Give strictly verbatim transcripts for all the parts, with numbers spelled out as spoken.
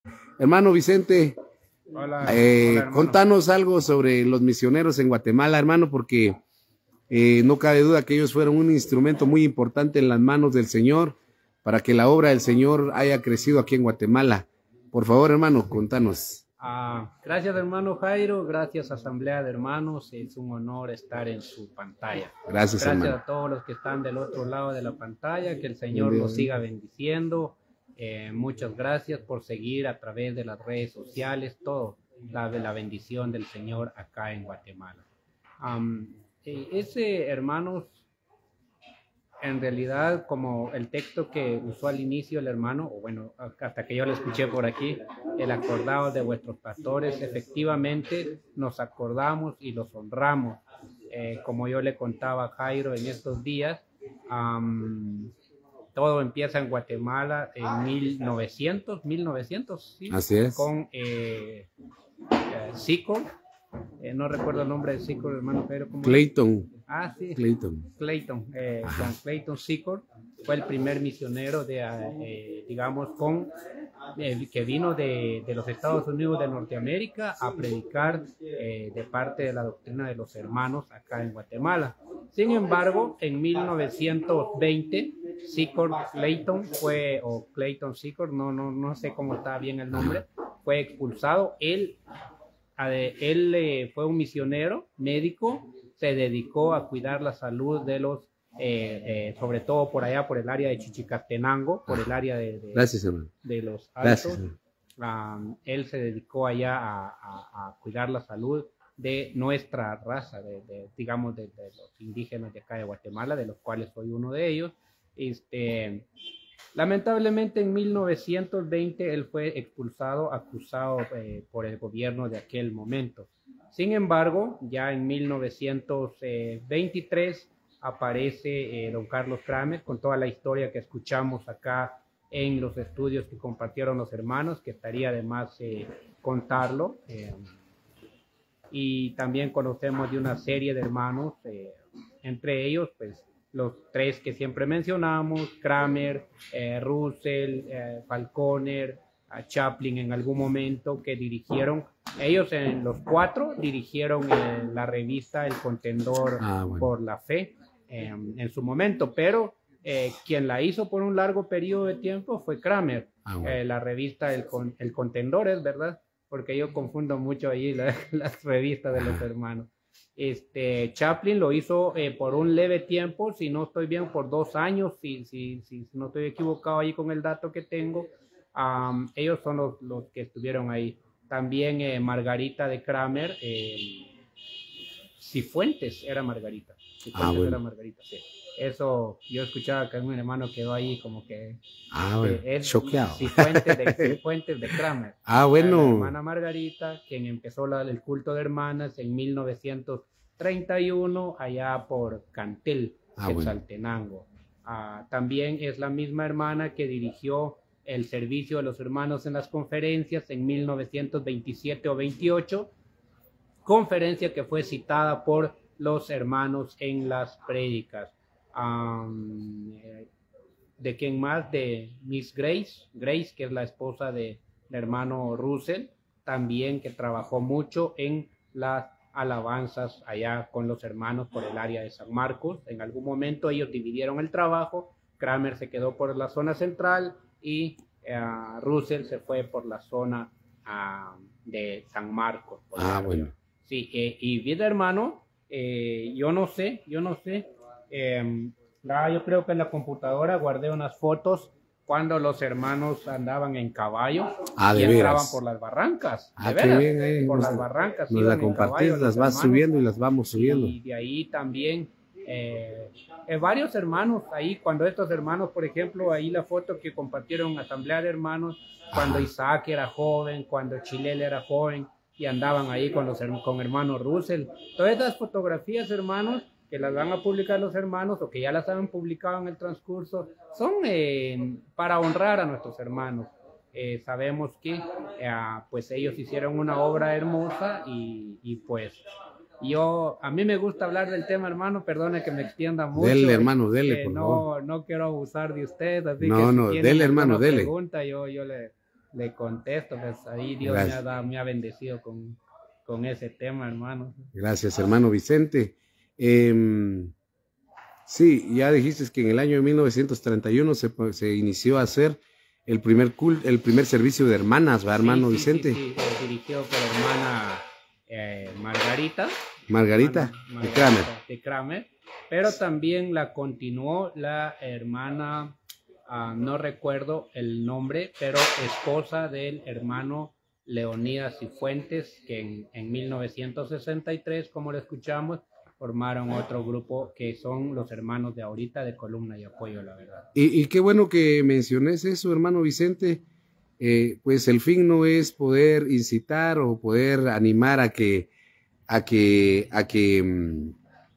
Hermano Vicente, Hola, eh, hola hermano. contanos algo sobre los misioneros en Guatemala, hermano, porque eh, no cabe duda que ellos fueron un instrumento muy importante en las manos del Señor para que la obra del Señor haya crecido aquí en Guatemala. Por favor, hermano, contanos. Ah, gracias hermano Jairo, gracias Asamblea de Hermanos, es un honor estar en su pantalla. Gracias, Gracias hermano. a todos los que están del otro lado de la pantalla, que el Señor Bendiga. los siga bendiciendo. Eh, muchas gracias por seguir a través de las redes sociales, todo la, la bendición del Señor acá en Guatemala. Um, eh, ese hermanos, en realidad, como el texto que usó al inicio el hermano, o bueno, hasta que yo lo escuché por aquí, el acordado de vuestros pastores, efectivamente nos acordamos y los honramos. Eh, como yo le contaba a Jairo en estos días, um, todo empieza en Guatemala en mil novecientos, mil novecientos, ¿sí? Así es. Con eh, eh, Sicor, eh, no recuerdo el nombre de Sicor, hermano Jairo. ¿Cómo Clayton. Ah, sí. Clayton. Clayton, eh, con Clayton Sicor, fue el primer misionero de, eh, digamos, con, eh, que vino de, de los Estados Unidos de Norteamérica a predicar eh, de parte de la doctrina de los hermanos acá en Guatemala. Sin embargo, en mil novecientos veinte, Sicor Clayton fue, o Clayton Sicor, no, no, no sé cómo está bien el nombre, fue expulsado. Él, él eh, fue un misionero médico, se dedicó a cuidar la salud de los, eh, eh, sobre todo por allá, por el área de Chichicastenango, por el área de, de, Gracias, hermano. de los Gracias, altos. Um, él se dedicó allá a, a, a cuidar la salud de nuestra raza, de, de, digamos, de, de los indígenas de acá de Guatemala, de los cuales soy uno de ellos. Este, lamentablemente en mil novecientos veinte él fue expulsado, acusado eh, por el gobierno de aquel momento. Sin embargo, ya en mil novecientos veintitrés aparece eh, don Carlos Kramer con toda la historia que escuchamos acá en los estudios que compartieron los hermanos, que estaría de más eh, contarlo. Eh, y también conocemos de una serie de hermanos, eh, entre ellos, pues, los tres que siempre mencionamos, Kramer, eh, Russell, eh, Falconer, a Chaplin en algún momento, que dirigieron, ellos en los cuatro dirigieron eh, la revista El Contendor ah, bueno. por la Fe eh, en su momento, pero eh, quien la hizo por un largo periodo de tiempo fue Kramer, ah, bueno. eh, la revista El, Con, El Contendor, es verdad, porque yo confundo mucho ahí la, las revistas de los hermanos. Este, Chaplin lo hizo eh, por un leve tiempo, si no estoy bien, por dos años, si, si, si no estoy equivocado ahí con el dato que tengo. Um, ellos son los, los que estuvieron ahí. También eh, Margarita de Kramer, eh, Cifuentes era Margarita. Cifuentes ah, bueno. era Margarita, sí. Eso, yo escuchaba que un hermano quedó ahí como que... Ah, bueno, eh, es choqueado. Cifuentes de, Cifuentes de Kramer. Ah, bueno. La hermana Margarita, quien empezó la, el culto de hermanas en mil novecientos treinta y uno, allá por Cantel, ah, en bueno. Saltenango. Ah, también es la misma hermana que dirigió el servicio de los hermanos en las conferencias en mil novecientos veintisiete o veintiocho, conferencia que fue citada por los hermanos en las prédicas. Um, ¿De quién más? De Miss Grace, Grace, que es la esposa del de hermano Russell, también que trabajó mucho en las alabanzas allá con los hermanos por el área de San Marcos. En algún momento ellos dividieron el trabajo, Kramer se quedó por la zona central y uh, Russell se fue por la zona uh, de San Marcos. Ah, bueno. Sí, eh, y vida hermano, eh, yo no sé, yo no sé, eh, ah, yo creo que en la computadora guardé unas fotos cuando los hermanos andaban en caballo ah, y de entraban veras. por las barrancas, ah, de veras, bien, eh, por nos, las barrancas. Nos la compartís, las vas subiendo y las vamos subiendo. Y de ahí también, eh, eh, varios hermanos ahí, cuando estos hermanos, por ejemplo, ahí la foto que compartieron en Asamblea de Hermanos, cuando Ajá. Isaac era joven, cuando Chilel era joven, y andaban ahí con los con hermanos Russell. Todas estas fotografías, hermanos, que las van a publicar los hermanos o que ya las han publicado en el transcurso, son eh, para honrar a nuestros hermanos. Eh, sabemos que eh, pues ellos hicieron una obra hermosa y, y pues yo, a mí me gusta hablar del tema, hermano, perdone que me extienda mucho. Dele, hermano, dele, eh, por no, favor. No quiero abusar de usted, así no, que si no, tiene dele, hermano, dele. pregunta, yo, yo le... le contesto, pues ahí Dios me ha, dado, me ha bendecido con, con ese tema, hermano. Gracias, hermano Vicente. Eh, sí, ya dijiste que en el año de mil novecientos treinta y uno se, se inició a hacer el primer cult, el primer servicio de hermanas, ¿va, hermano sí, sí, Vicente? Sí, sí, dirigido por hermana eh, Margarita. Margarita, hermana, de Kramer. De Kramer. Pero también la continuó la hermana, uh, no recuerdo el nombre, pero esposa del hermano Leonidas Cifuentes, que en, en mil novecientos sesenta y tres, como lo escuchamos, formaron otro grupo que son los hermanos de ahorita de Columna y Apoyo, la verdad. Y, y qué bueno que menciones eso, hermano Vicente. Eh, pues el fin no es poder incitar o poder animar a que, a que, a que,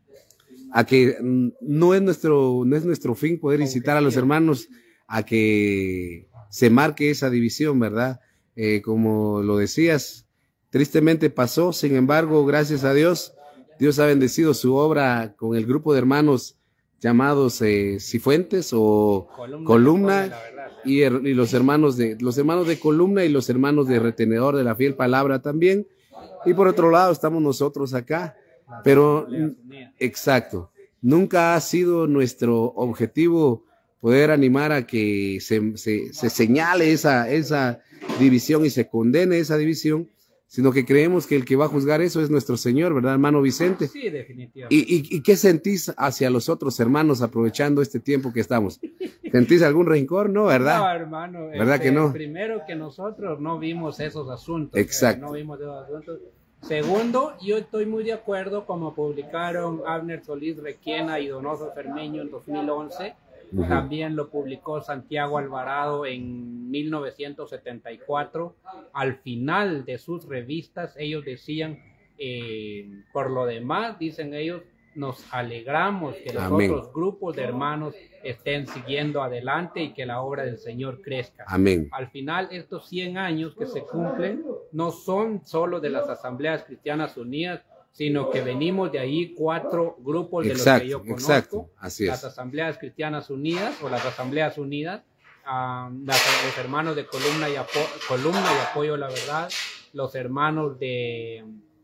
a que no es nuestro, no es nuestro fin poder incitar a los hermanos a que se marque esa división, ¿verdad? Eh, como lo decías, tristemente pasó, sin embargo, gracias a Dios, Dios ha bendecido su obra con el grupo de hermanos llamados eh, Cifuentes o Columna, Columna y, y los hermanos de los hermanos de Columna y los hermanos de Retenedor de la Fiel Palabra también. Y por otro lado estamos nosotros acá, pero exacto, nunca ha sido nuestro objetivo poder animar a que se, se, se señale esa, esa división y se condene esa división, sino que creemos que el que va a juzgar eso es nuestro Señor, ¿verdad, hermano Vicente? Sí, definitivamente. ¿Y, y, y qué sentís hacia los otros hermanos aprovechando este tiempo que estamos? ¿Sentís algún rencor? No, ¿verdad? No, hermano. ¿Verdad este, que no? Primero que nosotros no vimos esos asuntos. Exacto. Eh, no vimos esos asuntos. Segundo, yo estoy muy de acuerdo, como publicaron Abner Solís Requena y Donoso Fermeño en dos mil once, uh-huh. También lo publicó Santiago Alvarado en mil novecientos setenta y cuatro. Al final de sus revistas, ellos decían, eh, por lo demás, dicen ellos, nos alegramos que los Amén. Otros grupos de hermanos estén siguiendo adelante y que la obra del Señor crezca. Amén. Al final, estos cien años que se cumplen no son solo de las Asambleas Cristianas Unidas, sino que venimos de ahí cuatro grupos de exacto, los que yo conozco. Exacto, así es. Las Asambleas Cristianas Unidas o las Asambleas Unidas, um, las, los hermanos de Columna y, Apo Columna y Apoyo la Verdad, los hermanos de...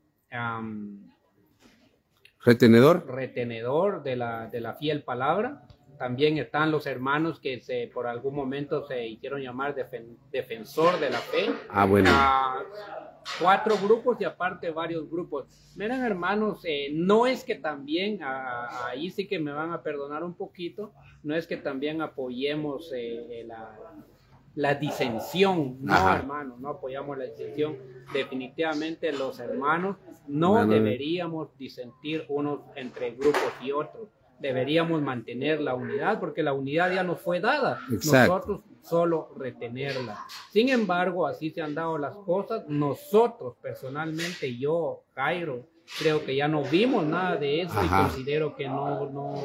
Um, Retenedor. Retenedor de la, de la Fiel Palabra. También están los hermanos que se, por algún momento se hicieron llamar defen, Defensor de la Fe. Ah, bueno. Uh, cuatro grupos y aparte varios grupos. Miren, hermanos, eh, no es que también, a, ahí sí que me van a perdonar un poquito, no es que también apoyemos eh, la, la disensión. No, Ajá. hermano, no apoyamos la disensión. Definitivamente los hermanos no bueno, deberíamos disentir unos entre grupos y otros. Deberíamos mantener la unidad porque la unidad ya nos fue dada. Exacto. Nosotros solo retenerla. Sin embargo, así se han dado las cosas. Nosotros personalmente, yo, Jairo, creo que ya no vimos nada de eso. Ajá. Y considero que no, no,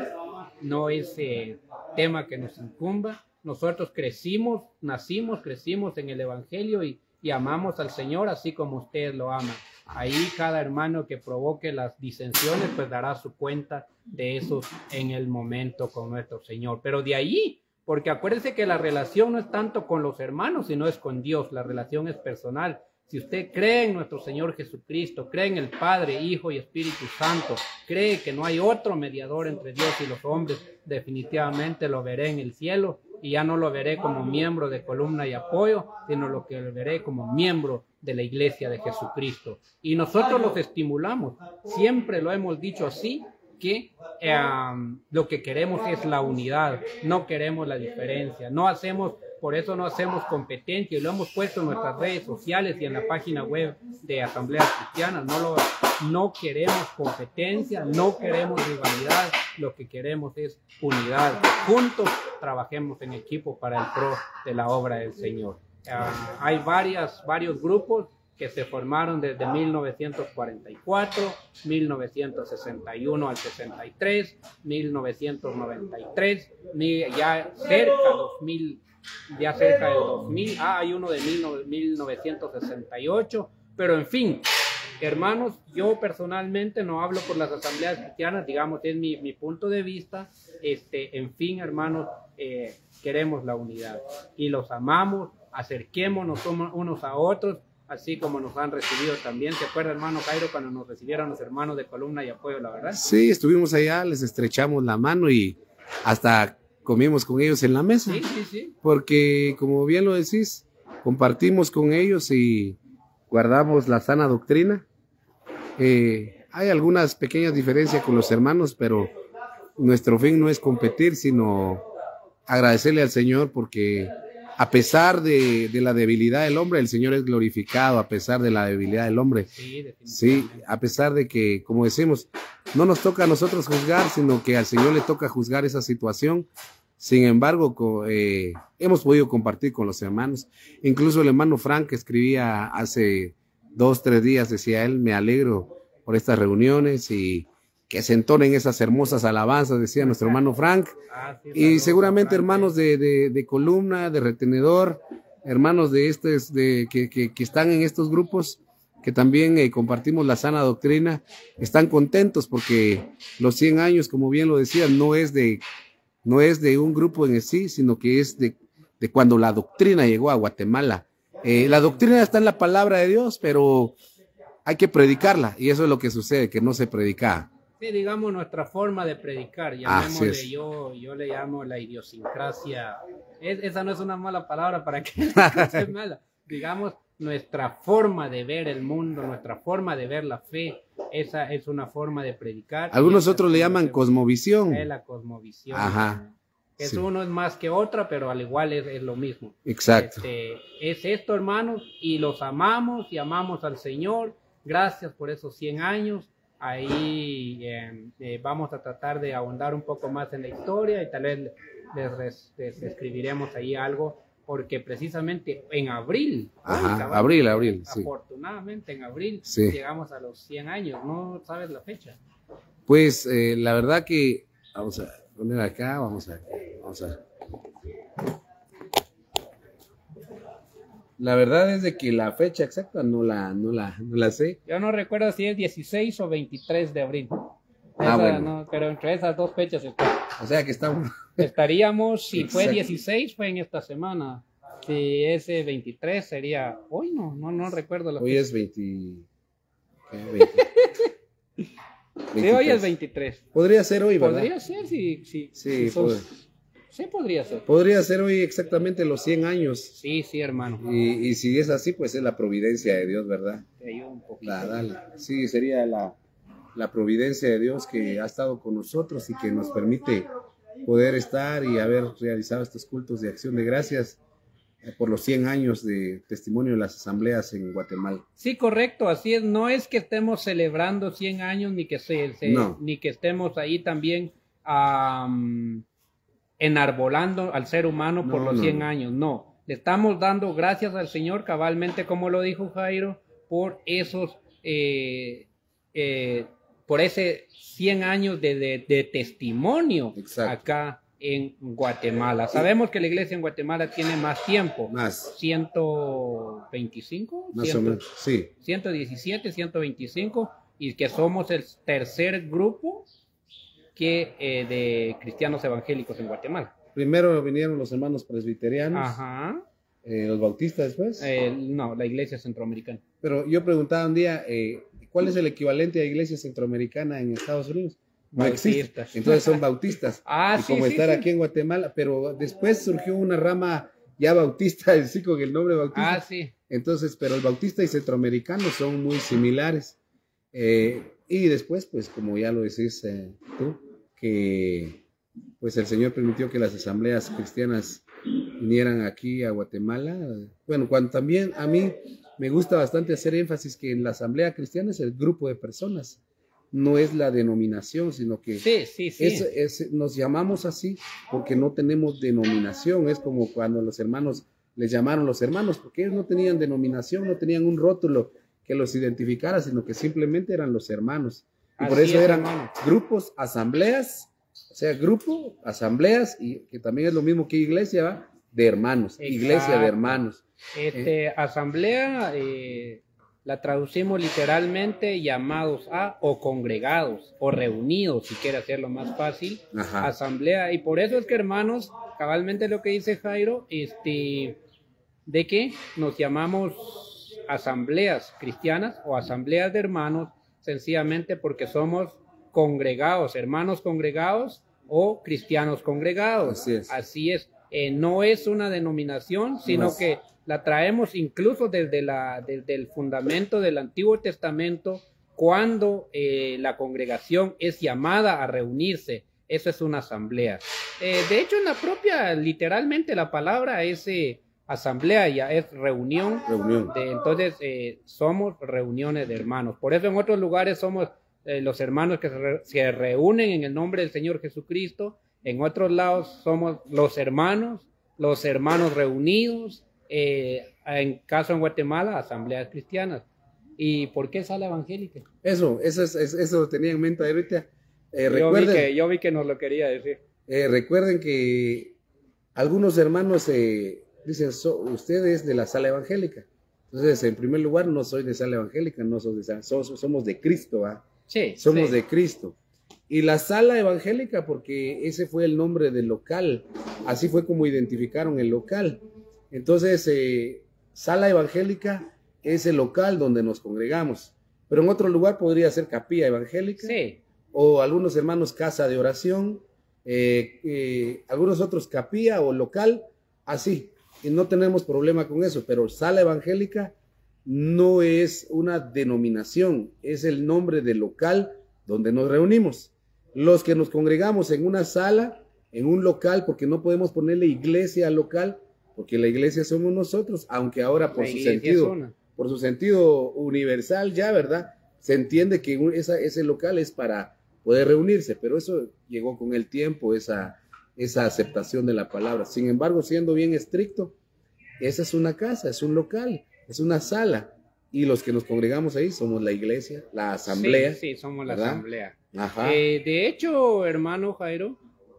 no es eh, tema que nos incumba. Nosotros crecimos, nacimos, crecimos en el Evangelio y, y amamos al Señor así como usted lo ama. Ahí cada hermano que provoque las disensiones pues dará su cuenta de eso en el momento con nuestro Señor. Pero de ahí, porque acuérdense que la relación no es tanto con los hermanos, sino es con Dios. La relación es personal. Si usted cree en nuestro Señor Jesucristo, cree en el Padre, Hijo y Espíritu Santo, cree que no hay otro mediador entre Dios y los hombres, definitivamente lo veré en el cielo y ya no lo veré como miembro de Columna y Apoyo, sino lo que lo veré como miembro de la Iglesia de Jesucristo. Y nosotros los estimulamos, siempre lo hemos dicho así, que eh, lo que queremos es la unidad, no queremos la diferencia, no hacemos, por eso no hacemos competencia y lo hemos puesto en nuestras redes sociales y en la página web de Asambleas Cristianas, no, lo, no queremos competencia, no queremos rivalidad, lo que queremos es unidad, juntos trabajemos en equipo para el pro de la obra del Señor. Uh, hay varias, varios grupos que se formaron desde mil novecientos cuarenta y cuatro, mil novecientos sesenta y uno al sesenta y tres, mil novecientos noventa y tres, ya cerca dos mil, ya cerca del dos mil, ah, hay uno de mil novecientos sesenta y ocho, pero en fin, hermanos, yo personalmente no hablo por las asambleas cristianas, digamos, es mi, mi punto de vista, este, en fin, hermanos, eh, queremos la unidad y los amamos acerquémonos unos a otros, así como nos han recibido también. ¿Te acuerdas, hermano Jairo, cuando nos recibieron los hermanos de Columna y Apoyo, la verdad? Sí, estuvimos allá, les estrechamos la mano y hasta comimos con ellos en la mesa. Sí, sí, sí. Porque, como bien lo decís, compartimos con ellos y guardamos la sana doctrina. Eh, hay algunas pequeñas diferencias con los hermanos, pero nuestro fin no es competir, sino agradecerle al Señor porque a pesar de, de la debilidad del hombre, el Señor es glorificado, a pesar de la debilidad del hombre. Sí, sí, a pesar de que, como decimos, no nos toca a nosotros juzgar, sino que al Señor le toca juzgar esa situación. Sin embargo, eh, hemos podido compartir con los hermanos. Incluso el hermano Frank escribía hace dos, tres días, decía él, me alegro por estas reuniones y que se entonen esas hermosas alabanzas, decía nuestro hermano Frank. Ah, sí, y seguramente Frank, hermanos de, de, de Columna, de Retenedor, hermanos de estos, de, que, que, que están en estos grupos, que también eh, compartimos la sana doctrina, están contentos porque los cien años, como bien lo decía, no es de, no es de un grupo en sí, sino que es de, de cuando la doctrina llegó a Guatemala. Eh, la doctrina está en la palabra de Dios, pero hay que predicarla, y eso es lo que sucede, que no se predica. Sí, digamos nuestra forma de predicar, llamémosle, ah, yo, yo le llamo la idiosincrasia. Es, esa no es una mala palabra para que no sea mala. Digamos, nuestra forma de ver el mundo, nuestra forma de ver la fe, esa es una forma de predicar. Algunos otros le llaman cosmovisión. Es la cosmovisión. Ajá. Es sí. Uno es más que otra, pero al igual es, es lo mismo. Exacto. Este, es esto, hermanos, y los amamos y amamos al Señor. Gracias por esos cien años. Ahí eh, eh, vamos a tratar de ahondar un poco más en la historia y tal vez les, les, les escribiremos ahí algo, porque precisamente en abril, Ajá, cabal, abril, abril, sí. Afortunadamente en abril sí. llegamos a los cien años, ¿no sabes la fecha? Pues eh, la verdad que, vamos a poner acá, vamos a, vamos a... La verdad es de que la fecha exacta no la, no la, no la sé. Yo no recuerdo si es dieciséis o veintitrés de abril. Ah, Esa, bueno. No, pero entre esas dos fechas está. O sea que estamos... Estaríamos, si Exacto. fue dieciséis, fue en esta semana. Si ese veintitrés sería hoy, no, no, no recuerdo la Hoy fecha. es veinte... veinte... Sí, hoy es veintitrés. Podría ser hoy, ¿verdad? Podría ser, si, si, Sí, si sos... pod... sí, podría ser. Podría ser hoy exactamente los cien años. Sí, sí, hermano. Y, y si es así, pues es la providencia de Dios, ¿verdad? Te ayudo un poquito. La, dale. Sí, sería la, la providencia de Dios que ha estado con nosotros y que nos permite poder estar y haber realizado estos cultos de acción de gracias por los cien años de testimonio de las asambleas en Guatemala. Sí, correcto, así es. No es que estemos celebrando cien años, ni que, se, se no. ni que estemos ahí también um, enarbolando al ser humano por no, los cien no. años, no. Le estamos dando gracias al Señor, cabalmente como lo dijo Jairo, por esos, eh, eh, por ese cien años de, de, de testimonio. Exacto. Acá en Guatemala. Sabemos que la iglesia en Guatemala tiene más tiempo. Más. ciento veinticinco. Más o menos, sí. ciento diecisiete, ciento veinticinco, y que somos el tercer grupo que eh, de cristianos evangélicos en Guatemala. Primero vinieron los hermanos presbiterianos. Ajá. Eh, los bautistas después. Eh, no, la iglesia centroamericana. Pero yo preguntaba un día, eh, ¿cuál es el equivalente a iglesia centroamericana en Estados Unidos? No existe. Entonces son bautistas. Ah, y sí, como sí, estar sí. aquí en Guatemala, pero después surgió una rama ya bautista, sí, con el nombre bautista. Ah, sí. Entonces, pero el bautista y centroamericano son muy similares. Eh, y después, pues, como ya lo decís eh, tú, que pues el Señor permitió que las asambleas cristianas vinieran aquí a Guatemala. Bueno, cuando también a mí me gusta bastante hacer énfasis que en la asamblea cristiana es el grupo de personas. No es la denominación, sino que sí, sí, sí. Es, es, nos llamamos así porque no tenemos denominación. Es como cuando los hermanos les llamaron los hermanos, porque ellos no tenían denominación, no tenían un rótulo que los identificara, sino que simplemente eran los hermanos. Y así por eso es, eran hermano. Grupos, asambleas, o sea, grupo, asambleas, y que también es lo mismo que iglesia, ¿va? De hermanos, exacto. Iglesia de hermanos. Este, eh. Asamblea... Eh... La traducimos literalmente llamados a o congregados o reunidos, si quiere hacerlo más fácil. Ajá. Asamblea. Y por eso es que, hermanos, cabalmente lo que dice Jairo, este, de que nos llamamos asambleas cristianas o asambleas de hermanos, sencillamente porque somos congregados, hermanos congregados o cristianos congregados. Así es. Así es. Eh, no es una denominación, sino No es. que la traemos incluso desde, la, desde el fundamento del Antiguo Testamento, cuando eh, la congregación es llamada a reunirse. Eso es una asamblea. Eh, de hecho, en la propia, literalmente la palabra es eh, asamblea, ya es reunión. Reunión. De, entonces, eh, somos reuniones de hermanos. Por eso en otros lugares somos eh, los hermanos que se, re, se reúnen en el nombre del Señor Jesucristo. En otros lados somos los hermanos, los hermanos reunidos. Eh, en caso en Guatemala, asambleas cristianas. ¿Y por qué sala evangélica? Eso, eso, es, eso lo tenía en mente ahorita. Eh, yo, recuerden, vi que, yo vi que nos lo quería decir. Eh, recuerden que algunos hermanos eh, dicen, so, usted es de la sala evangélica. Entonces, en primer lugar, no soy de sala evangélica, no soy de sala, so, somos de Cristo, ¿ah? Sí, somos sí. de Cristo. Y la sala evangélica, porque ese fue el nombre del local, así fue como identificaron el local. Entonces, eh, sala evangélica es el local donde nos congregamos, pero en otro lugar podría ser capilla evangélica, Sí. o algunos hermanos casa de oración, eh, eh, algunos otros capilla o local, así, y no tenemos problema con eso, pero sala evangélica no es una denominación, es el nombre del local donde nos reunimos. Los que nos congregamos en una sala, en un local, porque no podemos ponerle iglesia al local, porque la iglesia somos nosotros, aunque ahora por La su iglesia sentido, es una. por su sentido universal ya, ¿verdad? Se entiende que un- esa, ese local es para poder reunirse, pero eso llegó con el tiempo, esa, esa aceptación de la palabra. Sin embargo, siendo bien estricto, esa es una casa, es un local, es una sala, y los que nos congregamos ahí somos la iglesia, la asamblea. Sí, sí, somos la ¿verdad? asamblea. Ajá. Eh, de hecho, hermano Jairo,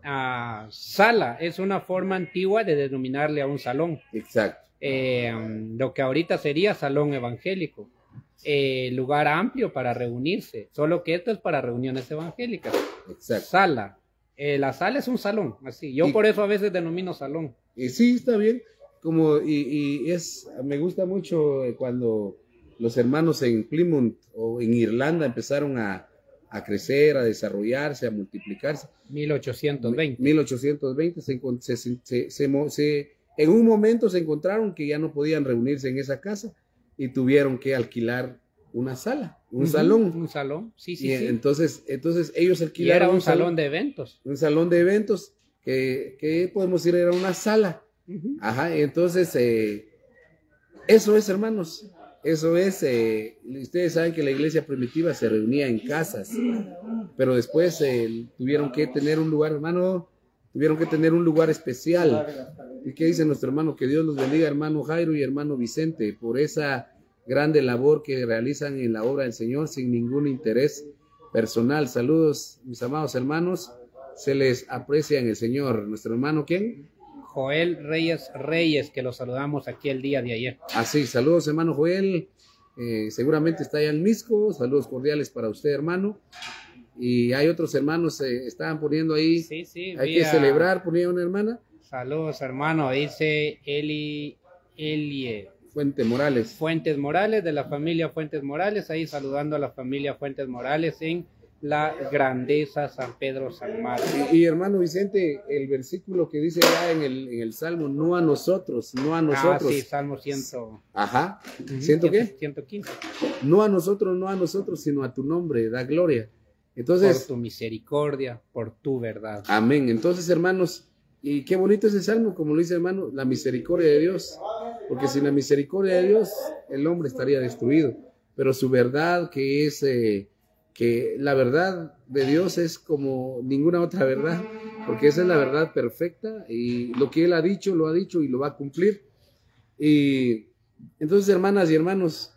ah, sala es una forma antigua de denominarle a un salón. Exacto. Eh, lo que ahorita sería salón evangélico. Eh, lugar amplio para reunirse, solo que esto es para reuniones evangélicas. Exacto. Sala. Eh, la sala es un salón, así. Yo Y- por eso a veces denomino salón. Y sí, está bien. Como, y, y es, me gusta mucho eh, cuando los hermanos en Plymouth o en Irlanda empezaron a, a crecer, a desarrollarse, a multiplicarse. mil ochocientos veinte. mil ochocientos veinte se, encon- se, se, se- se mo- se- en un momento se encontraron que ya no podían reunirse en esa casa y tuvieron que alquilar una sala, un Ujú, salón. Un salón, sí, sí, Y sí. entonces, entonces ellos Y alquilaron era un salón de eventos. un salón de eventos que, que podemos decir era una sala. Ujú. Ajá, entonces eh, eso es, hermanos, eso es, eh, ustedes saben que la iglesia primitiva se reunía en casas, pero después eh, tuvieron que tener un lugar, hermano, tuvieron que tener un lugar especial. ¿Y qué dice nuestro hermano? Que Dios los bendiga, hermano Jairo y hermano Vicente, por esa grande labor que realizan en la obra del Señor sin ningún interés personal. Saludos, mis amados hermanos, se les aprecia en el Señor. Nuestro hermano, ¿quién? Joel Reyes Reyes, que lo saludamos aquí el día de ayer. Así, saludos, hermano Joel. Eh, seguramente está allá en Misco. Saludos cordiales para usted, hermano. Y hay otros hermanos, eh, estaban poniendo ahí. Sí, sí. Hay vía- que celebrar, ponía una hermana. Saludos, hermano. Dice Eli, Elie Fuente Morales. Fuentes Morales, de la familia Fuentes Morales. Ahí saludando a la familia Fuentes Morales en la grandeza San Pedro San Marcos. Y, y, hermano Vicente, el versículo que dice ya en el, en el Salmo, no a nosotros, no a nosotros. Ah, sí, Salmo cien. Ajá. Ujú, ¿Siento qué? ciento quince. No a nosotros, no a nosotros, sino a tu nombre, da gloria. Por Entonces, tu misericordia, por tu verdad. amén. Entonces, hermanos, y qué bonito ese salmo, como lo dice hermano, la misericordia de Dios. Porque sin la misericordia de Dios, el hombre estaría destruido. Pero su verdad, que es, eh, que la verdad de Dios es como ninguna otra verdad, porque esa es la verdad perfecta y lo que Él ha dicho, lo ha dicho y lo va a cumplir. Y entonces, hermanas y hermanos,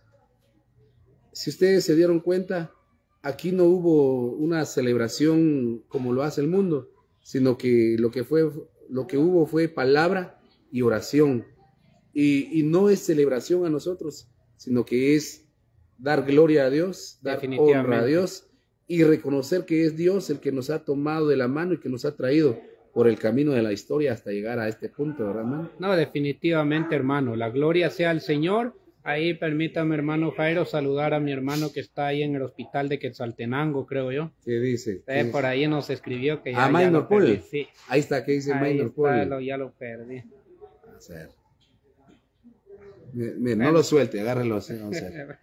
si ustedes se dieron cuenta, aquí no hubo una celebración como lo hace el mundo, sino que lo que fue, lo que hubo fue palabra y oración. Y, y no es celebración a nosotros, sino que es dar gloria a Dios, dar honra a Dios y reconocer que es Dios el que nos ha tomado de la mano y que nos ha traído por el camino de la historia hasta llegar a este punto, ¿verdad, hermano? No, definitivamente, hermano. La gloria sea al Señor. Ahí permítame, hermano Jairo, saludar a mi hermano que está ahí en el hospital de Quetzaltenango, creo yo. ¿Qué dice? ¿Qué Eh, dice? por ahí nos escribió que ya, Ah, ya Minor lo Paul. perdí. Sí. Ahí está, ¿qué dice Ahí Minor está, Paul? lo- ya lo perdí. Vamos a ver. Mira, mira, no lo suelte, agárralo así, vamos a ver.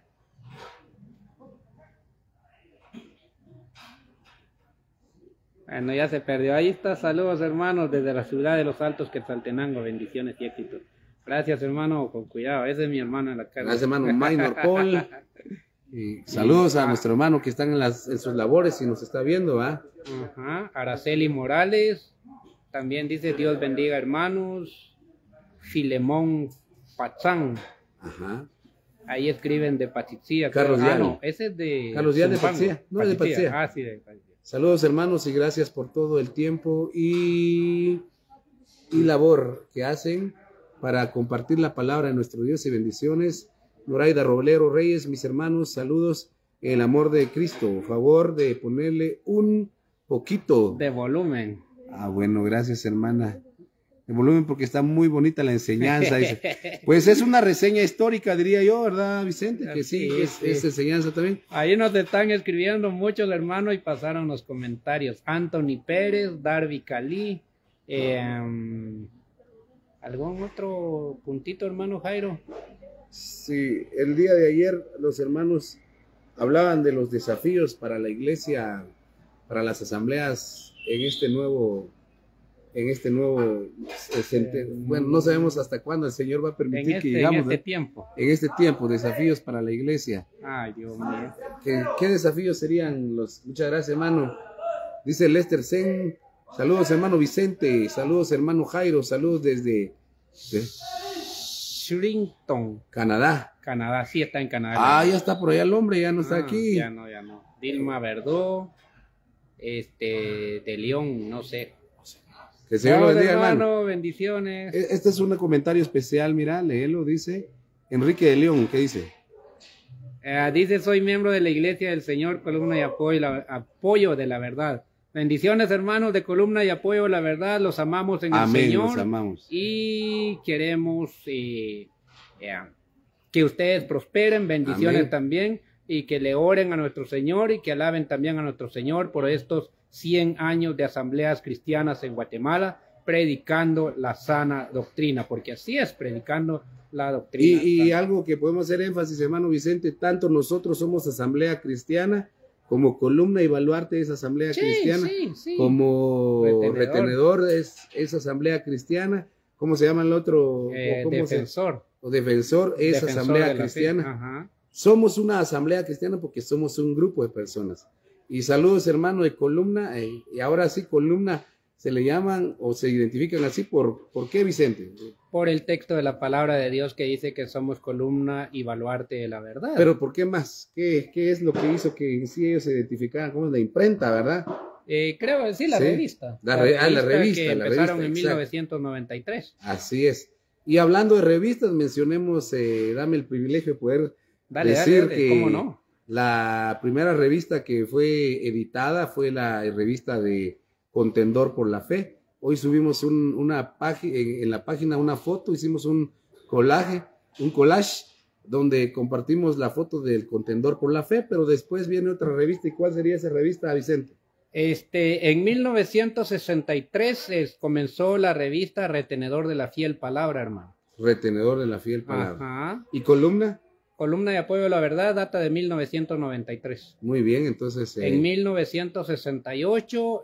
Bueno, ya se perdió. Ahí está. Saludos, hermanos, desde la ciudad de Los Altos, Quetzaltenango. Bendiciones y éxitos. Gracias, hermano. Con cuidado. Ese es mi hermano en la casa. Gracias, hermano Minor Paul. Y saludos a nuestro hermano que están en, las, en sus labores y nos está viendo, ¿va? Ajá. Araceli Morales. También dice Dios bendiga, hermanos. Filemón Pachán. Ajá. Ahí escriben de Pachitzía. Carlos creo. Ah, Diani. no, ese es de Carlos Diani de Zumpango. Pachitzía. No, es de Pachitzía. Ah, sí, de Pachitzía. Saludos, hermanos, y gracias por todo el tiempo y, y labor que hacen para compartir la palabra de nuestro Dios y bendiciones. Noraida Roblero Reyes, mis hermanos, saludos en el amor de Cristo. Favor de ponerle un poquito De volumen. Ah, bueno, gracias, hermana. El volumen porque está muy bonita la enseñanza. Dice. Pues es una reseña histórica, diría yo, ¿verdad, Vicente? Que sí, Sí, es, sí. es enseñanza también. Ahí nos están escribiendo muchos hermanos y pasaron los comentarios. Anthony Pérez, Darby Cali, eh, ¿algún otro puntito, hermano Jairo? Sí, el día de ayer los hermanos hablaban de los desafíos para la iglesia, para las asambleas en este nuevo, en este nuevo, eh, cente- bueno, no sabemos hasta cuándo el Señor va a En permitir este, que en llegamos este ¿no? tiempo. en este tiempo, desafíos para la iglesia. Ay, Dios mío. ¿Qué, qué desafíos serían los? Muchas gracias, hermano. Dice Lester Sen, saludos hermano Vicente, saludos hermano Jairo, saludos desde de Shrinton, Canadá. Canadá. Sí, está en Canadá. Ah, ya está por allá el hombre, ya no está Ah, aquí. Ya no, ya no. Dilma Verdó, este, de León, no sé. Que el Señor lo Saludos, bendiga, hermano. hermano, bendiciones. E- Este es un comentario especial, mira, léelo, dice Enrique de León, ¿qué dice? Eh, dice, soy miembro de la Iglesia del Señor, columna y apoyo, la- apoyo de la verdad. Bendiciones, hermanos de columna y apoyo de la verdad. Los amamos en Amén, el Señor. los amamos. Y queremos eh, eh, que ustedes prosperen. Bendiciones Amén. también. Y que le oren a nuestro Señor y que alaben también a nuestro Señor por estos cien años de asambleas cristianas en Guatemala, predicando la sana doctrina, porque así es, predicando la doctrina. Y, y algo que podemos hacer énfasis, hermano Vicente, tanto nosotros somos Asamblea Cristiana, como columna y baluarte es Asamblea Sí, Cristiana, sí, sí. como Retenedor. retenedor, es, es Asamblea Cristiana, ¿cómo se llama el otro? Eh, ¿O cómo se- defensor. o defensor es Defensor Asamblea de la fe. Cristiana. Ajá. Somos una Asamblea Cristiana porque somos un grupo de personas. Y saludos, hermano de columna, eh, y ahora sí, columna se le llaman o se identifican así, ¿por, ¿por qué, Vicente? Por el texto de la palabra de Dios que dice que somos columna y baluarte de la verdad. Pero ¿por qué más? ¿Qué, qué es lo que hizo que en sí ellos se identificaran como la imprenta, verdad? Eh, creo que sí, la Sí. revista. La re- ah, la revista, que la empezaron revista, en exacto. mil novecientos noventa y tres. Así es. Y hablando de revistas, mencionemos, eh, dame el privilegio de poder Dale, decir dale, dale, que ¿cómo no? la primera revista que fue editada fue la revista de Contendor por la Fe. Hoy subimos un, una página, en, en la página una foto, hicimos un collage, un collage donde compartimos la foto del Contendor por la Fe, pero después viene otra revista. ¿Y cuál sería esa revista, Vicente? Este, en mil novecientos sesenta y tres es- comenzó la revista Retenedor de la Fiel Palabra, hermano. Retenedor de la Fiel Palabra. Ajá. ¿Y columna? Columna de apoyo a la verdad data de mil novecientos noventa y tres. Muy bien, entonces... eh, En mil novecientos sesenta y ocho,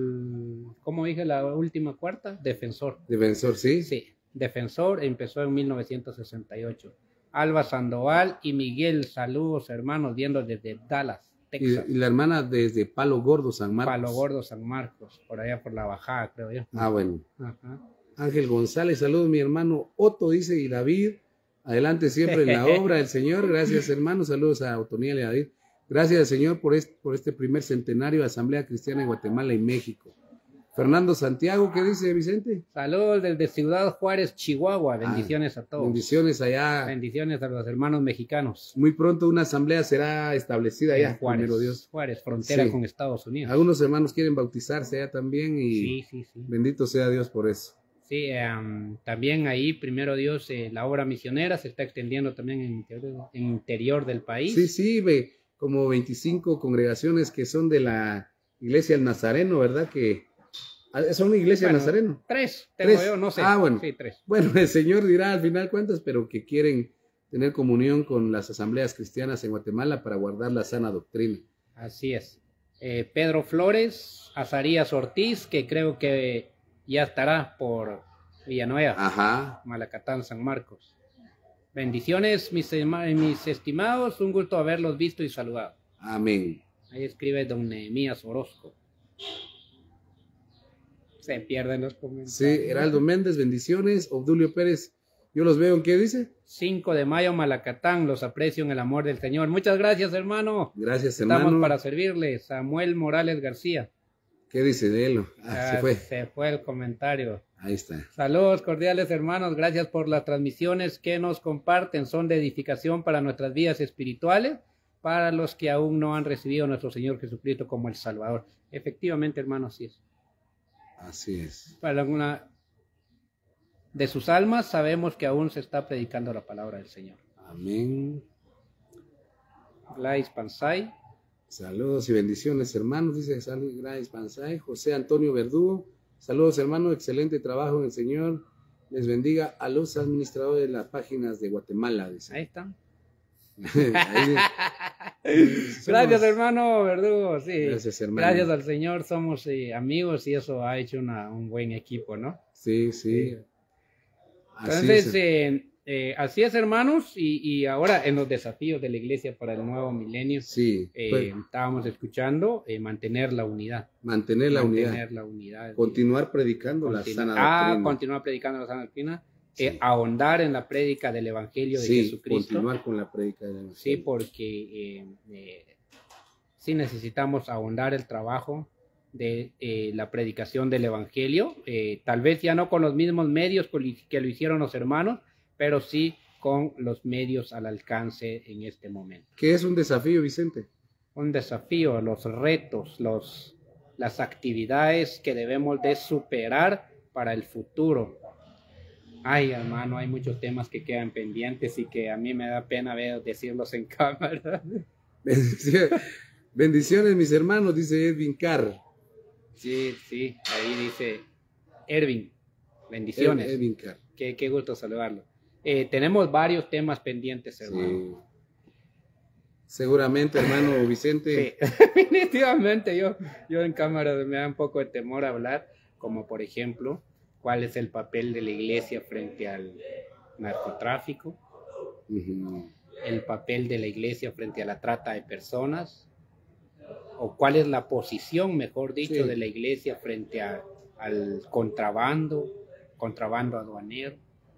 el, ¿cómo dije la última cuarta? Defensor. Defensor, ¿sí? Sí, Defensor empezó en mil novecientos sesenta y ocho. Alba Sandoval y Miguel, saludos hermanos, viendo desde Dallas, Y, Texas. y la hermana desde Palo Gordo, San Marcos. Palo Gordo, San Marcos, por allá por la bajada, creo yo. Ah, bueno. Ajá. Ángel González, saludos mi hermano Otto, dice, y David, adelante siempre en la obra del Señor. Gracias, hermano. Saludos a Otoniel y a David. Gracias, Señor, por este, por este primer centenario de Asamblea Cristiana en Guatemala y México. Fernando Santiago, ¿qué dice Vicente? Saludos desde Ciudad Juárez, Chihuahua. Bendiciones ah, a todos. Bendiciones allá. Bendiciones a los hermanos mexicanos. Muy pronto una asamblea será establecida allá, Juárez, primero Dios. Juárez, frontera sí. con Estados Unidos. Algunos hermanos quieren bautizarse allá también y sí, sí, sí. bendito sea Dios por eso. Sí, um, también ahí, primero Dios, eh, la obra misionera se está extendiendo también en interior, en interior del país. Sí, sí, ve, como veinticinco congregaciones que son de la Iglesia del Nazareno, ¿verdad? Que son una iglesia bueno, Nazareno. Tres, tengo tres. yo, no sé. Ah, bueno. Sí, tres. Bueno, el Señor dirá al final cuántas, pero que quieren tener comunión con las asambleas cristianas en Guatemala para guardar la sana doctrina. Así es. Eh, Pedro Flores, Azarías Ortiz, que creo que ya estará por Villanueva, Ajá. Malacatán, San Marcos. Bendiciones, mis, mis estimados, un gusto haberlos visto y saludado. Amén. Ahí escribe don Nehemías Orozco. Se pierden los comentarios. Sí, Heraldo Méndez, bendiciones. Obdulio Pérez, yo los veo en qué dice. cinco de mayo, Malacatán, los aprecio en el amor del Señor. Muchas gracias, hermano. Gracias, hermano. Estamos para servirle. Samuel Morales García. ¿Qué dice de él? Ah, ah, se fue. Se fue el comentario. Ahí está. Saludos cordiales, hermanos. Gracias por las transmisiones que nos comparten. Son de edificación para nuestras vidas espirituales, para los que aún no han recibido a nuestro Señor Jesucristo como el Salvador. Efectivamente, hermanos, así es. Así es. Para alguna de sus almas sabemos que aún se está predicando la palabra del Señor. Amén. Gladys Pansay. Saludos y bendiciones, hermanos, dice Salud Gladys Pansay. José Antonio Verdugo. Saludos, hermanos, excelente trabajo en el Señor. Les bendiga a los administradores de las páginas de Guatemala, dice. Ahí están. Ahí, Gracias, somos... hermano Verdugo. Sí. Gracias, hermano. Gracias al Señor, somos eh, amigos y eso ha hecho una, un buen equipo, ¿no? Sí, sí. Así Entonces, es. Eh, eh, así es, hermanos, y, y ahora en los desafíos de la iglesia para el nuevo milenio, sí, eh, pues, estábamos escuchando eh, mantener la unidad. Mantener la mantener unidad. la unidad. Continuar predicando Continu la sana ah, doctrina. continuar predicando la sana doctrina. Sí. Eh, ahondar en la prédica del Evangelio de sí, Jesucristo. Continuar con la prédica del Evangelio. Sí, porque eh, eh, sí necesitamos ahondar el trabajo de eh, la predicación del Evangelio, eh, tal vez ya no con los mismos medios que lo hicieron los hermanos, pero sí con los medios al alcance en este momento. ¿Qué es un desafío, Vicente? Un desafío, los retos, los, las actividades que debemos de superar para el futuro. Ay, hermano, hay muchos temas que quedan pendientes y que a mí me da pena ver, decirlos en cámara. Bendiciones, bendiciones, mis hermanos, dice Edwin Carr. Sí, sí, ahí dice Ervin, bendiciones. Ed, Edwin Carr. Qué, qué gusto saludarlo. Eh, tenemos varios temas pendientes, hermano. Sí. Seguramente, hermano Vicente. Sí, definitivamente yo, yo en cámara me da un poco de temor hablar, como por ejemplo, cuál es el papel de la iglesia frente al narcotráfico, uh-huh. el papel de la iglesia frente a la trata de personas, o cuál es la posición, mejor dicho, sí. de la iglesia frente a, al contrabando, contrabando aduanero,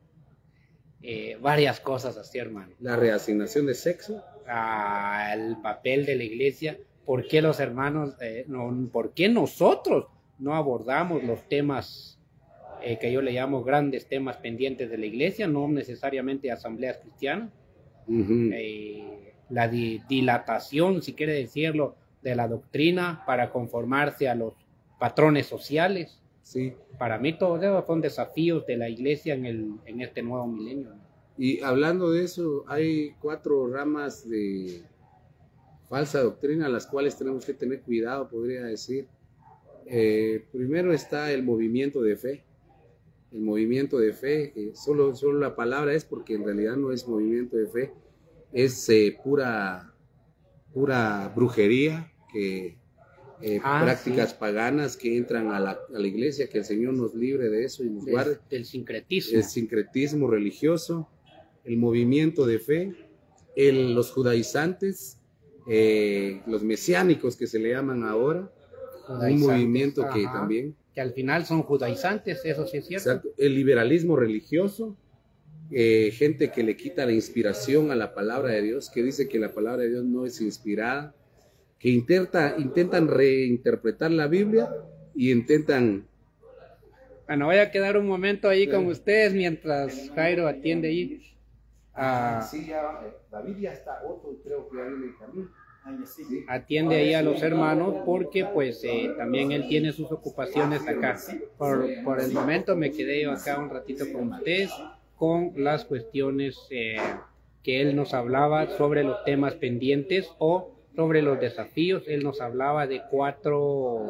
eh, varias cosas así, hermano. La reasignación de sexo. Ah, el papel de la iglesia, ¿por qué los hermanos, eh, no, por qué nosotros no abordamos los temas eh, que yo le llamo grandes temas pendientes de la iglesia, no necesariamente asambleas cristianas? Uh-huh. eh, la di dilatación, si quiere decirlo, de la doctrina para conformarse a los patrones sociales. Sí. Para mí todos esos son desafíos de la iglesia en, el, en este nuevo milenio. Y hablando de eso, hay cuatro ramas de falsa doctrina a las cuales tenemos que tener cuidado, podría decir. Eh, primero está el movimiento de fe. El movimiento de fe, eh, solo, solo la palabra es porque en realidad no es movimiento de fe, es eh, pura, pura brujería, que, eh, ah, prácticas sí. paganas que entran a la, a la iglesia, que el Señor nos libre de eso y nos del, guarde. Del sincretismo. El sincretismo religioso, el movimiento de fe, el, los judaizantes, eh, los mesiánicos que se le llaman ahora, un movimiento ajá. que también... que al final son judaizantes, eso sí es cierto. Exacto. El liberalismo religioso, eh, gente que le quita la inspiración a la palabra de Dios, que dice que la palabra de Dios no es inspirada, que intenta, intentan reinterpretar la Biblia y intentan... Bueno, voy a quedar un momento ahí con ustedes mientras Jairo atiende ahí. Ah, sí, ya, David ya está, otro creo que ahí en el camino. Atiende ahí a los hermanos porque pues eh, también él tiene sus ocupaciones acá. Por, por el momento me quedé yo acá un ratito con ustedes con las cuestiones eh, que él nos hablaba sobre los temas pendientes o sobre los desafíos. Él nos hablaba de cuatro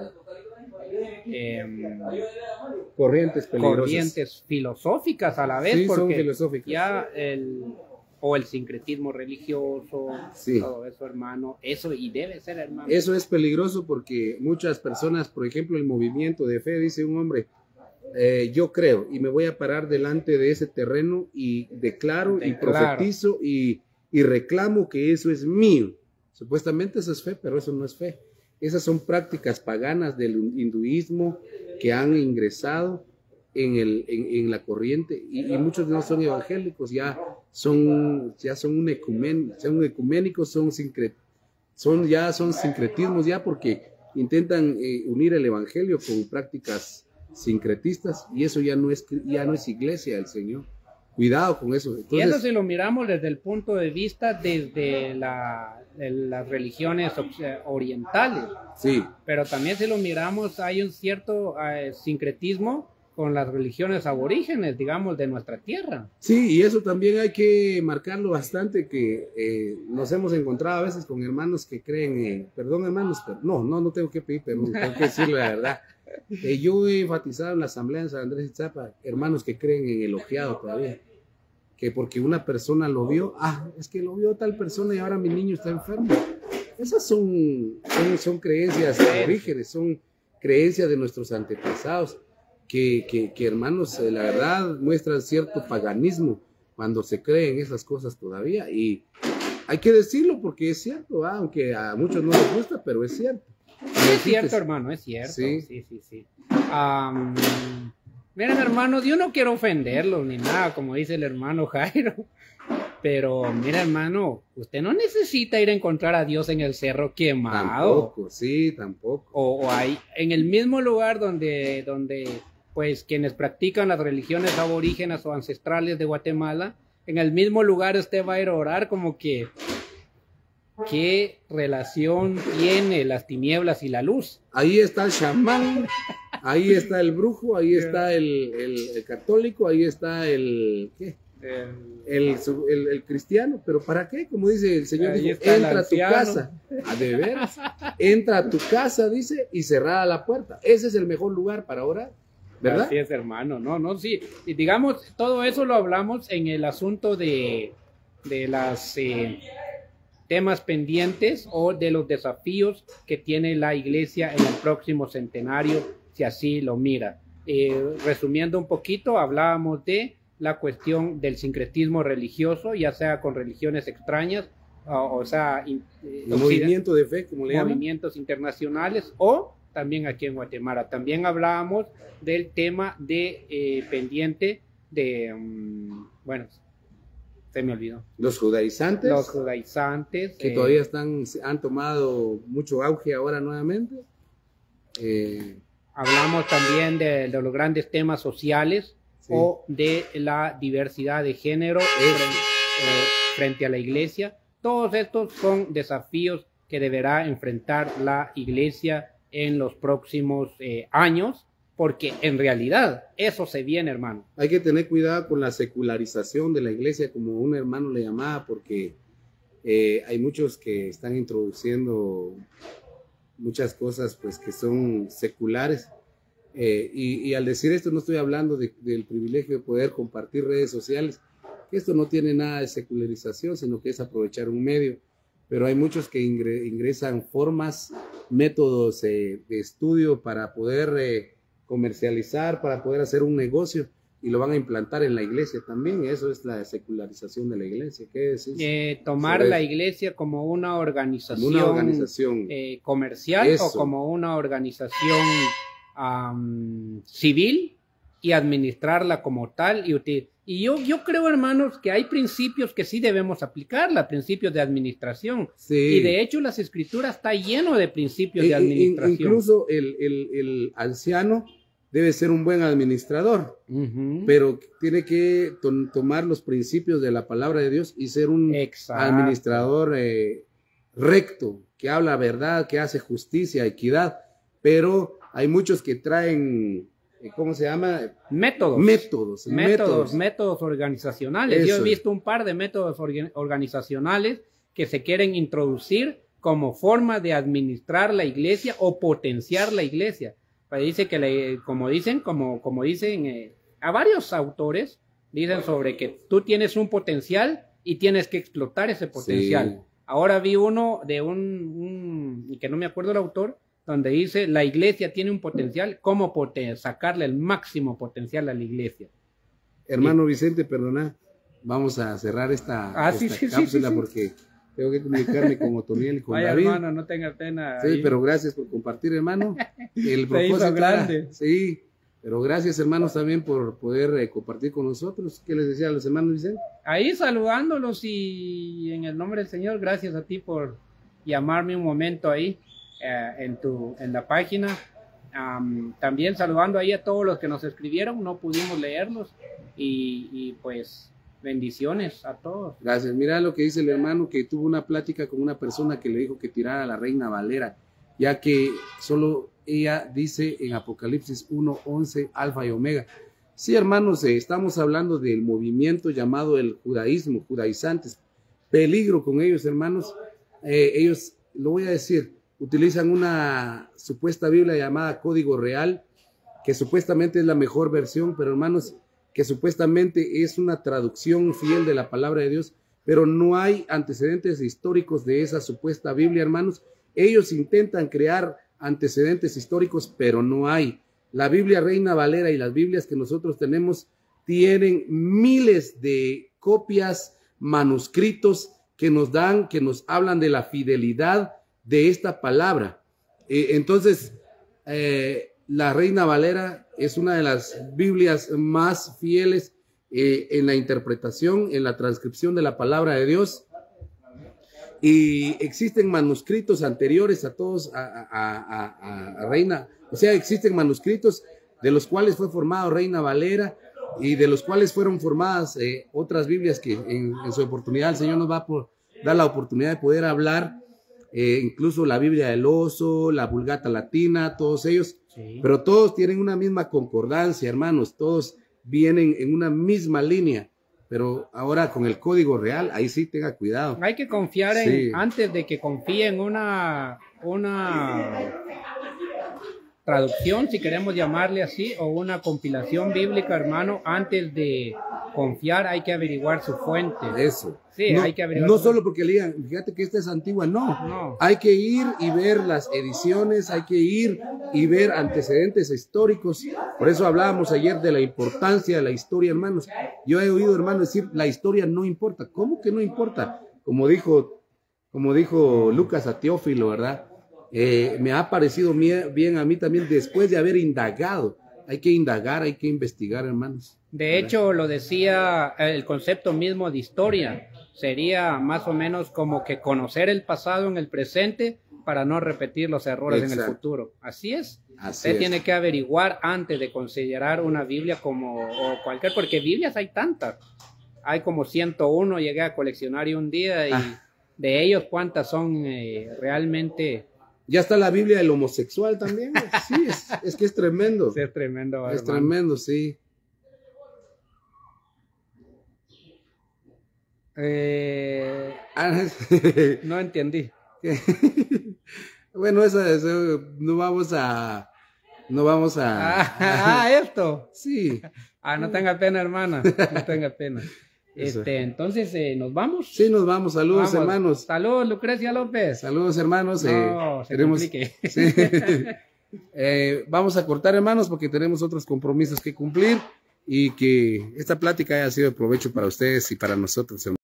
eh, corrientes peligrosas. corrientes filosóficas a la vez, Sí, porque son filosóficas. ya el o el sincretismo religioso, sí. todo eso, hermano, eso y debe ser, hermano. Eso es peligroso porque muchas personas, por ejemplo, el movimiento de fe, dice un hombre, eh, yo creo y me voy a parar delante de ese terreno y declaro, declaro. y profetizo y, y reclamo que eso es mío. Supuestamente eso es fe, pero eso no es fe. Esas son prácticas paganas del hinduismo que han ingresado en, el, en, en la corriente y, y muchos no son evangélicos, ya son, ya son, un ecumen, son ecuménicos, son, sincret, son ya son sincretismos ya porque intentan eh, unir el evangelio con prácticas sincretistas y eso ya no es, ya no es iglesia del Señor. Cuidado con eso. Entonces, y eso si lo miramos desde el punto de vista desde la, de las religiones orientales. Sí. Pero también si lo miramos hay un cierto uh, sincretismo con las religiones aborígenes, digamos, de nuestra tierra. Sí, y eso también hay que marcarlo bastante, que eh, nos hemos encontrado a veces con hermanos que creen, eh, perdón hermanos, pero no, no, no tengo que pedir perdón, tengo que decirle la verdad. Eh, yo he enfatizado en la asamblea de San Andrés Itzapa, hermanos que creen en el ojeado todavía, que porque una persona lo vio, ah, es que lo vio tal persona y ahora mi niño está enfermo. Esas son, son, son creencias aborígenes, son creencias de nuestros antepasados. Que, que, que hermanos, eh, la verdad muestran cierto paganismo cuando se creen esas cosas todavía y hay que decirlo porque es cierto, ¿eh? Aunque a muchos no les gusta, pero es cierto. Es cierto, hermano, es cierto. Sí, sí, sí. sí. Um, miren, hermano, yo no quiero ofenderlos ni nada, como dice el hermano Jairo, pero mira, hermano, usted no necesita ir a encontrar a Dios en el cerro quemado. Tampoco, sí, tampoco. O, o hay, en el mismo lugar donde... donde pues quienes practican las religiones aborígenas o ancestrales de Guatemala, en el mismo lugar usted va a ir a orar, como que ¿qué relación tiene las tinieblas y la luz? Ahí está el chamán, ahí está el brujo, ahí está el, el, el católico, ahí está el ¿qué? El, el, el, el cristiano, pero ¿para qué? Como dice el Señor, dijo, entra a tu casa, a de veras, entra a tu casa, dice, y cerrada la puerta. Ese es el mejor lugar para orar. ¿Verdad? Así es, hermano, no, no, sí, y digamos, todo eso lo hablamos en el asunto de, de las eh, temas pendientes o de los desafíos que tiene la iglesia en el próximo centenario, si así lo mira. Eh, resumiendo un poquito, hablábamos de la cuestión del sincretismo religioso, ya sea con religiones extrañas, o, o sea, eh, movimiento de fe, como le llaman, movimientos internacionales, o también aquí en Guatemala. También hablábamos del tema de eh, pendiente de, um, bueno, se me olvidó. Los judaizantes. Los judaizantes. Que eh, todavía están, han tomado mucho auge ahora nuevamente. Eh, hablamos también de, de los grandes temas sociales, sí, o de la diversidad de género frente, eh, frente a la iglesia. Todos estos son desafíos que deberá enfrentar la iglesia en los próximos eh, años, porque en realidad eso se viene, hermano. Hay que tener cuidado con la secularización de la iglesia, como un hermano le llamaba, porque eh, hay muchos que están introduciendo muchas cosas pues que son seculares, eh, y, y al decir esto no estoy hablando de, del privilegio de poder compartir redes sociales, que esto no tiene nada de secularización, sino que es aprovechar un medio. Pero hay muchos que ingresan formas, métodos eh, de estudio para poder eh, comercializar, para poder hacer un negocio y lo van a implantar en la iglesia también. Eso es la secularización de la iglesia. ¿Qué decís? Eh, tomar la iglesia como una organización, como una organización. Eh, comercial, eso, o como una organización um, civil y administrarla como tal y, util Y yo, yo creo, hermanos, que hay principios que sí debemos aplicarla, principios de administración. Sí. Y de hecho las escrituras está lleno de principios E- de e- administración. Incluso el, el, el anciano debe ser un buen administrador, Ujú. pero tiene que to tomar los principios de la palabra de Dios y ser un Exacto. administrador eh, recto, que habla verdad, que hace justicia, equidad, pero hay muchos que traen, eh, ¿cómo se llama? Métodos. Métodos. Métodos, métodos organizacionales. Yo he Eso. visto un par de métodos orga- organizacionales que se quieren introducir como forma de administrar la iglesia o potenciar la iglesia. Pues dice que, le- como dicen, como, como dicen eh, a varios autores, dicen sobre que tú tienes un potencial y tienes que explotar ese potencial. Sí. Ahora vi uno de un, un, y que no me acuerdo el autor, donde dice la iglesia tiene un potencial, ¿cómo poten- sacarle el máximo potencial a la iglesia? Hermano Vicente, perdona, vamos a cerrar esta, Ah, esta sí, sí, sí, cápsula sí, sí. porque tengo que comunicarme con Otoniel y con Vaya, David. hermano, no tenga pena. Sí, ahí. pero gracias por compartir, hermano. El Se propósito hizo era- grande. sí, pero gracias, hermanos, también por poder eh, compartir con nosotros. ¿Qué les decía a los hermanos Vicente? Ahí saludándolos y en el nombre del Señor, gracias a ti por llamarme un momento ahí eh, en, tu, en la página. Am, también saludando ahí a todos los que nos escribieron, no pudimos leerlos y, y pues bendiciones a todos. Gracias. Mira lo que dice el hermano, que tuvo una plática con una persona que le dijo que tirara a la reina Valera, ya que solo ella dice en Apocalipsis uno once, alfa y omega. Sí, hermanos, eh, estamos hablando del movimiento llamado el judaísmo, judaizantes. Peligro con ellos, hermanos. Eh, ellos, lo voy a decir, utilizan una supuesta Biblia llamada Código Real, que supuestamente es la mejor versión, pero hermanos, que supuestamente es una traducción fiel de la palabra de Dios, pero no hay antecedentes históricos de esa supuesta Biblia, hermanos. Ellos intentan crear antecedentes históricos, pero no hay. La Biblia Reina Valera y las Biblias que nosotros tenemos tienen miles de copias, manuscritos que nos dan, que nos hablan de la fidelidad de esta palabra. Eh, entonces, eh, la Reina Valera es una de las Biblias más fieles eh, en la interpretación, en la transcripción de la palabra de Dios. Y existen manuscritos anteriores a todos, a, a, a, a, a Reina, o sea, existen manuscritos de los cuales fue formado Reina Valera y de los cuales fueron formadas eh, otras Biblias que en, en su oportunidad el Señor nos va a por, dar la oportunidad de poder hablar, eh, incluso la Biblia del Oso, la Vulgata Latina, todos ellos, sí. Pero todos tienen una misma concordancia, hermanos, todos vienen en una misma línea. Pero ahora con el Código Real, ahí sí tenga cuidado. Hay que confiar en, Sí. antes de que confíe en una, una traducción, si queremos llamarle así, o una compilación bíblica, hermano, antes de confiar hay que averiguar su fuente. Eso. Sí, no, hay que averiguar. No su solo porque le digan, fíjate que esta es antigua, no. No. Hay que ir y ver las ediciones, hay que ir y ver antecedentes históricos. Por eso hablábamos ayer de la importancia de la historia, hermanos. Yo he oído, hermanos, decir, la historia no importa. ¿Cómo que no importa? Como dijo, como dijo Lucas a Teófilo, ¿verdad? Eh, me ha parecido bien a mí también después de haber indagado. Hay que indagar, hay que investigar, hermanos. De hecho, lo decía el concepto mismo de historia. Sería más o menos como que conocer el pasado en el presente para no repetir los errores Exacto. en el futuro. Así es. Así Usted es. tiene que averiguar antes de considerar una Biblia como o cualquier, porque Biblias hay tantas. Hay como ciento uno, llegué a coleccionar y un día, y Ah. de ellos cuántas son eh, realmente. Ya está la Biblia del homosexual también. Sí, es, es que es tremendo. Sí, es tremendo. Es hermano. tremendo, sí. Eh, Ah, no entendí. bueno, eso, eso, no vamos a, no vamos a, Ah, ah, esto. sí, Ah, no tenga pena, hermana. No tenga pena. Eso. Este, entonces, eh, ¿nos vamos? sí, nos vamos, saludos Vamos. hermanos, Saludos, Lucrecia López. saludos hermanos, No, eh, se queremos- complique. sí. Eh, vamos a cortar hermanos porque tenemos otros compromisos que cumplir y que esta plática haya sido de provecho para ustedes y para nosotros, hermanos.